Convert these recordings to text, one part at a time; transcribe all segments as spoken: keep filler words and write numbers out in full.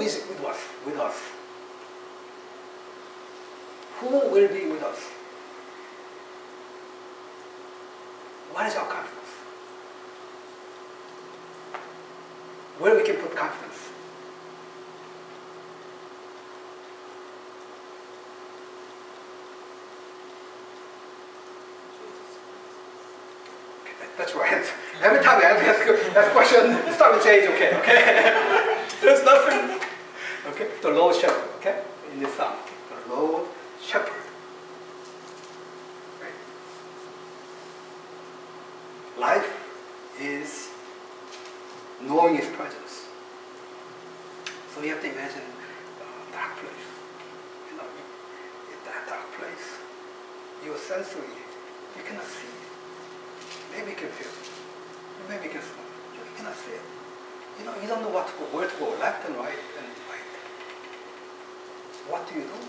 is with us? With us? Who will be with us? What is our confidence? Where we can put confidence? Okay, that's right. Every time I ask that question, start with J is okay, okay? There's nothing. Okay, the Lord Shepherd, okay? In this psalm, the Lord Shepherd. Right? Life is knowing His presence. So you have to imagine a dark place. You know, in that dark place, your sensory, you cannot see it. Maybe you can feel it. Maybe you can smell it. You cannot see it. You know, you don't know what to go, where to go, left and right and right. What do you do?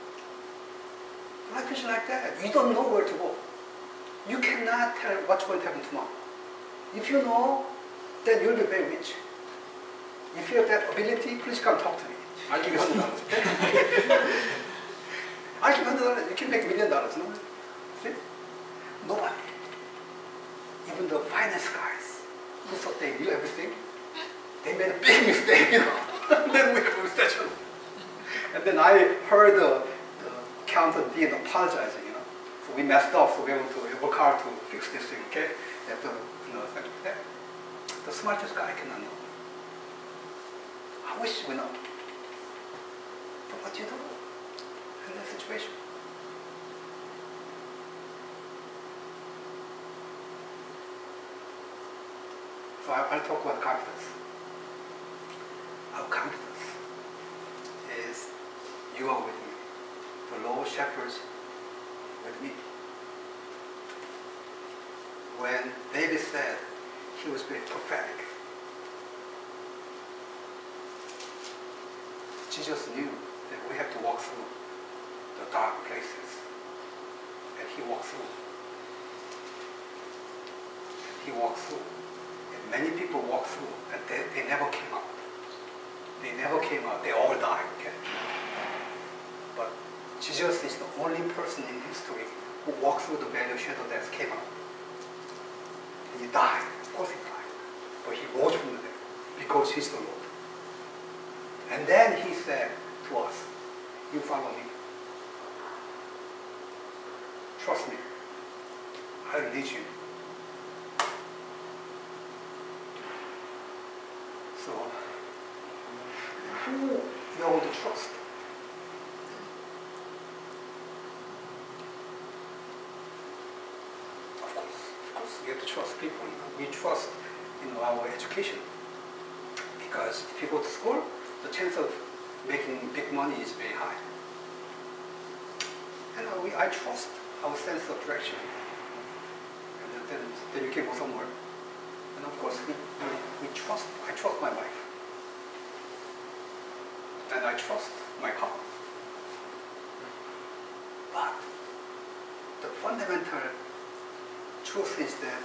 Life is like that. You don't know where to go. You cannot tell what's going to happen tomorrow. If you know, then you'll be very rich. If you have that ability, please come talk to me. I'll give you one hundred dollars. I'll give you one hundred dollars. You can make a million dollars. No? See? Nobody. Even the finest guys who thought they knew everything, they made a big mistake, you know. Then we have a recession. And then I heard the, the accountant being apologizing, you know. So we messed up, so we want to work hard to fix this thing, okay? That the, you know, that, the smartest guy cannot know. I wish we know. But what do you do in that situation? So I, I'll talk about confidence. Our confidence is you are with me. The Lord shepherds with me. When David said he was being prophetic, Jesus knew that we have to walk through the dark places. And he walked through. He walked through. And many people walked through and they, they never came out. They never came out. They all died. Okay? But Jesus is the only person in history who walked through the valley of shadow of death, came out. And he died. Of course he died. But he rose from the dead because he's the Lord. And then he said to us, you follow me. Trust me. I'll lead you. So, who you want to trust? Of course, of course, we have to trust people. We trust, you know, our education. Because if you go to school, the chance of making big money is very high. And uh, we, I trust our sense of direction. And then, then you can go somewhere. And of course, we, we, we trust, I trust my wife. And I trust my car. But the fundamental truth is that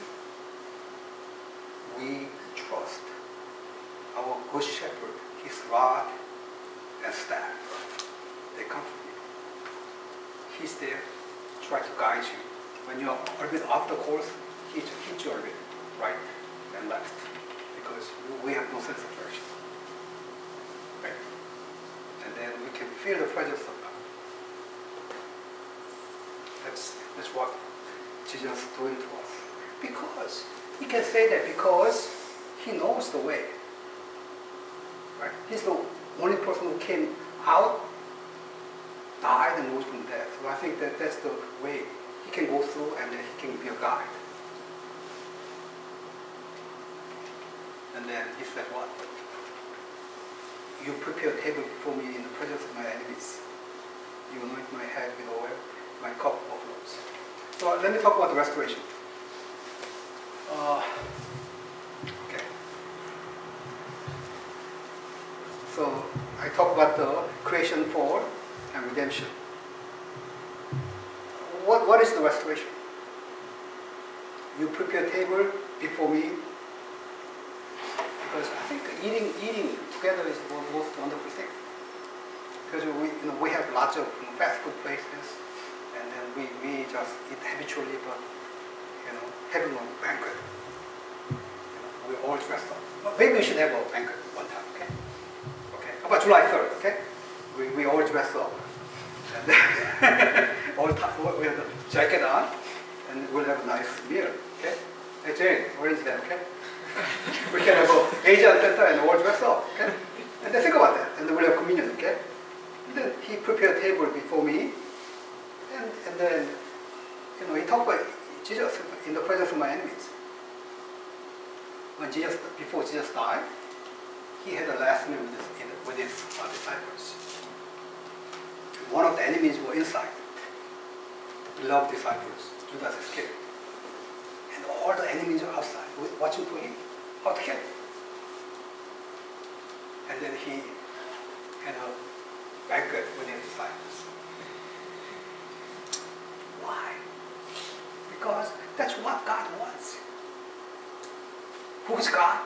we trust our good shepherd, his rod and staff. They comfort you. He's there, try to guide you. When you're a little bit off the course, he hits you a little bit right and left. Because we have no sense of direction. Right? And then we can feel the presence of God. That's, that's what Jesus is doing to us. Because, he can say that because he knows the way. Right? He's the only person who came out, died, and rose from death. So I think that that's the way he can go through, and then he can be a guide. And then he said, what? You prepare a table before me in the presence of my enemies. You anoint my head with oil, my cup overflows. So let me talk about the restoration. Uh, okay. So I talk about the creation, fall, and redemption. What, what is the restoration? You prepare a table before me. because I think eating eating together is the most wonderful thing. Because we you know we have lots of you know, fast food places, and then we, we just eat habitually, but you know having a banquet, you know, we all dressed up. Well, maybe we should have a banquet one time, okay? Okay. How about July third? Okay, we we all dress up, and then all time we have a jacket on, and we'll have a nice meal, okay? Hey Jane, arrange that, okay? We can have an Asian center and all dress up, okay? And then think about that, and then we'll have communion, okay? And then he prepared a table before me, and, and then, you know, he talked about Jesus in the presence of my enemies. When Jesus, before Jesus died, he had a last meal with his, with his uh, disciples. One of the enemies were inside, beloved disciples, Judas Iscariot. And all the enemies are outside, watching for him, how to kill him. And then he had a banquet with his disciples. Why? Because that's what God wants. Who's God?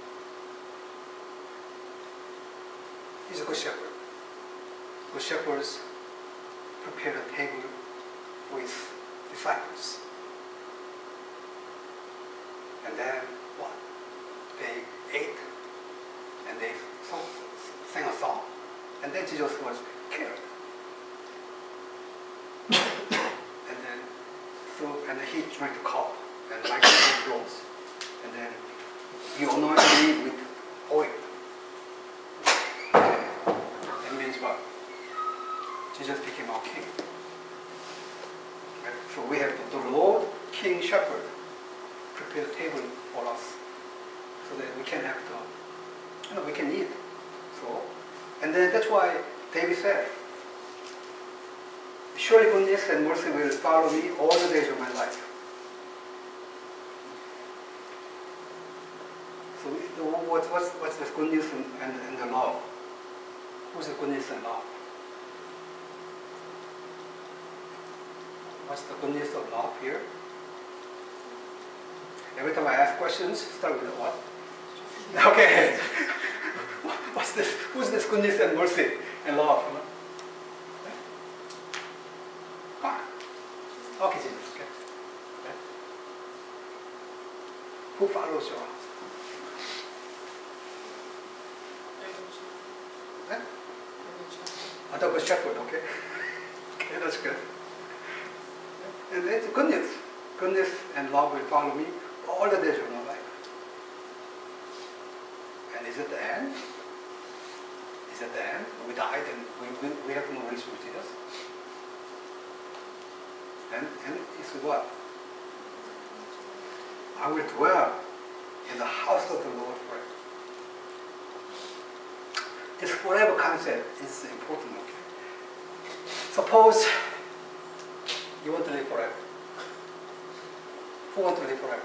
He's a good shepherd. Good shepherds prepare a table with disciples. And then what? They ate and they song, sang a song. And then Jesus was killed. And then so and he drank the cup and like the clothes. And then he anointed me with oil. That means what? Jesus became our king. Right? So we have the, the Lord, King, Shepherd, prepare a table for us, so that we can have the, you know, we can eat. So, and then that's why David said, "Surely goodness and mercy will follow me all the days of my life." So, what's what's what's this goodness and, and, and the love? Who's the goodness and love? What's the goodness of love here? Every time I ask questions, start with what? Okay. What's this? Who's this goodness and mercy and love? God. Okay, Jesus. Okay. Okay. Who follows your house? Okay? Another good shepherd. Okay. Okay, that's good. And it's goodness. Goodness and love will follow me all the days of my life. And is it the end? Is it the end? We died and we, we, we have no relationship with Jesus. And, and it's what? I will dwell in the house of the Lord forever. This forever concept is important. Okay? Suppose you want to live forever. Who wants to live forever?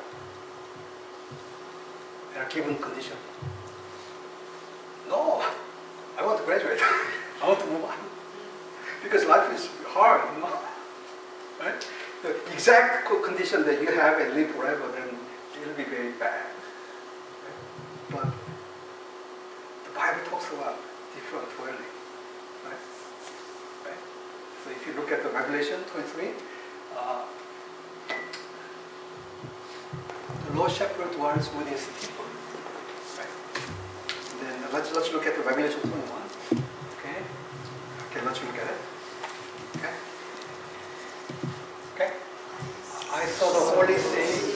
In a given condition. No, I want to graduate. I want to move on. Because life is hard, you know. Right? The exact condition that you have and live forever, then it will be very bad. Right? But the Bible talks about different dwelling. Right? Right? So if you look at the Revelation twenty-three, uh, the Lord Shepherd dwells with his people. Right? And then let's let's look at the Revelation twenty-one. Okay? Okay, let's look at it. Okay? Okay? I saw the holy city.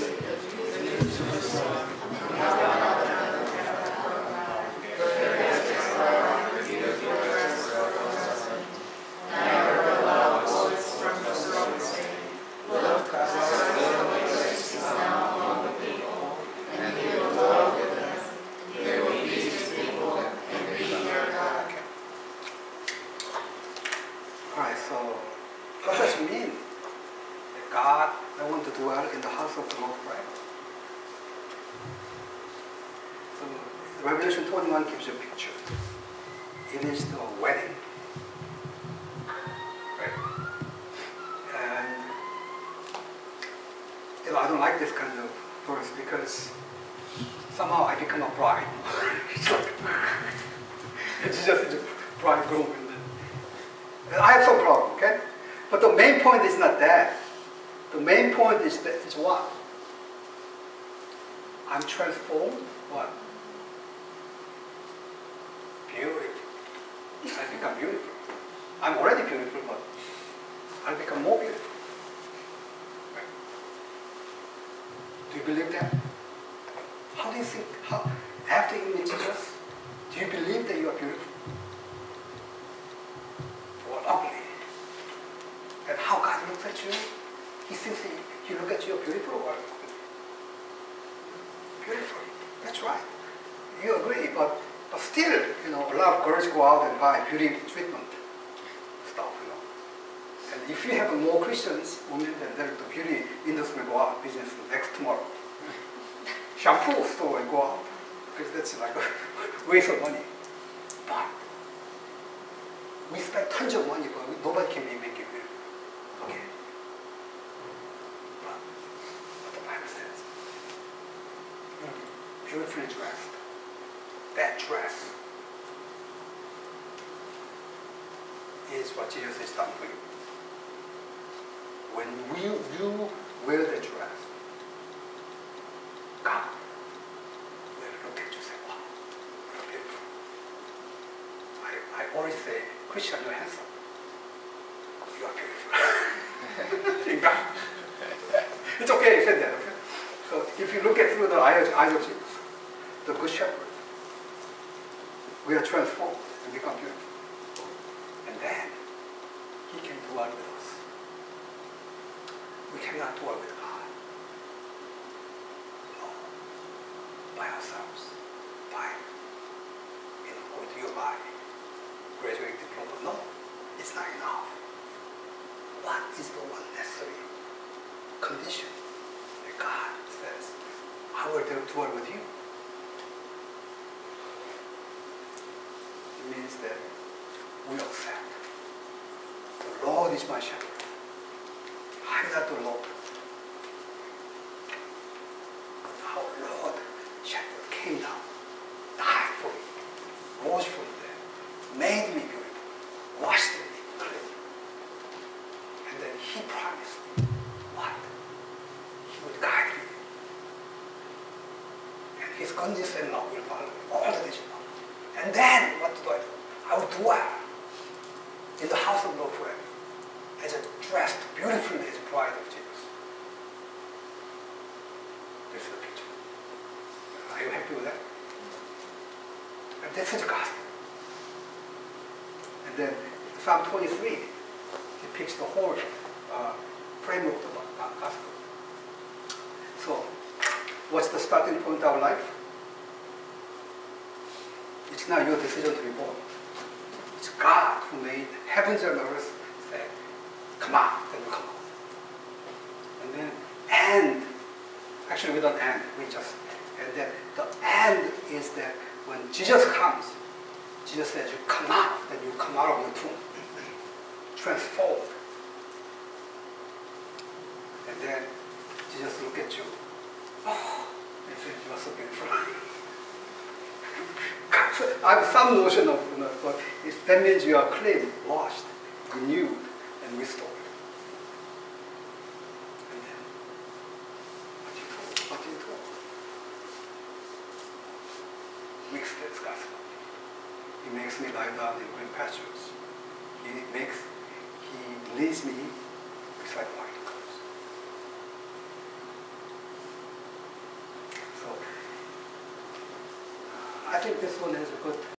Revelation twenty-one gives you a picture. It is the wedding. Right? And you know, I don't like this kind of verse because somehow I become a bride. Jesus is a bridegroom. And I have some problem, okay? But the main point is not that. The main point is that is what? I'm transformed. What? Beautiful. I become beautiful. I'm already beautiful, but I'll become more beautiful. Right? Do you believe that? How do you think? How, after you meet Jesus, do you believe that you are beautiful? Or ugly? And how God looks at you? He thinks he, he looks at you as beautiful or ugly? Beautiful. That's right. You agree, but but still, you know, a lot of girls go out and buy beauty treatment stuff, you know. And if you have more Christians, women, then the beauty industry will go out of business next tomorrow. Shampoo store will go out because that's like a waste of money. But we spend tons of money, but nobody can make it beautiful. Okay. But what the Bible says, you'll be beautifully dressed. That dress is what Jesus has done for you. When we, you wear the dress, God will look at you and say, wow, you're beautiful. I, I always say, Christian, you're handsome. You are beautiful. In God. It's okay, you said that. Okay? So if you look at through the eyes of Jesus, the Good Shepherd, we are transformed and become beautiful. And then He can dwell with us. We cannot dwell with God. No. By ourselves. By, you know, going to your body. Graduate diploma. No. It's not enough. What is the one necessary condition that God says, I will dwell with you? It means that we accept. The Lord is my shepherd. I'm not the Lord. Our Lord shepherd came down, died for me, rose from there, made me beautiful, washed me clean. And then He promised me what? He would guide me. And His goodness and love will follow me all the days of my life. And then, what do I do? I will dwell in the house of the Lord forever, as a dressed beautifully as a bride of Jesus. This is the picture. Are you happy with that? And this is the gospel. And then Psalm twenty-three depicts the whole uh, framework of the gospel. So, what's the starting point of our life? It's not your decision to be born. It's God who made heavens and earth, said, come out, then you come out. And then, and, actually we don't end, we just, and then the end is that when Jesus comes, Jesus says, you come out, then you come out of your tomb, transformed. And then Jesus look at you, oh, and says, you are so beautiful. I have some notion of, you know, but it, that means you are clean, washed, renewed, and restored. And then, what do you do? What do you do? Mix this gospel. He makes me lie down in green pastures. He makes, He leads me beside white clouds. So, I think this one is a good